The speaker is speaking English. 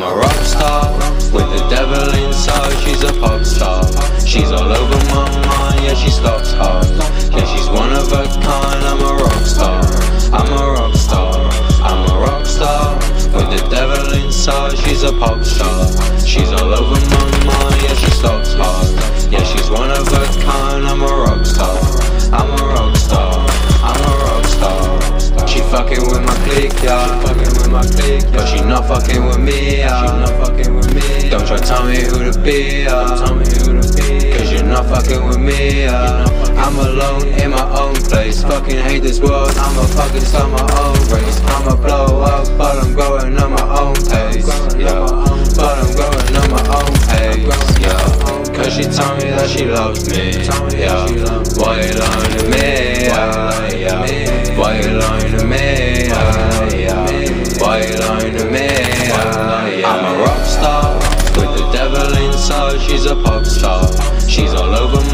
a rock star with the devil inside. She's a pop star. She's all over my mind, yeah, she stops hard. Yeah, she's one of a kind. I'm a rock star. I'm a rock star. I'm a rock star with the devil inside. She's a pop star. She's all over my mind, yeah, she stops hard. Yeah, she's one of a kind. I'm a rock star. I'm a rock star. I'm a rock star. She fucking with my clique, yeah. But she not fucking with me, yeah. Don't try to tell me who to be, yeah. Cause you're not fucking with me, yeah. I'm alone in my own place. Fucking hate this world, I'ma fucking start my own race. I'ma blow up, but I'm growing on my own pace, yeah. But I'm growing on my own pace, yeah. Cause she told me that she loves me, yeah. Why you lying to me, yeah. Why you lying to me, yeah. Why you lying to me, yeah. I'm a rock star with the devil inside. She's a pop star. She's all over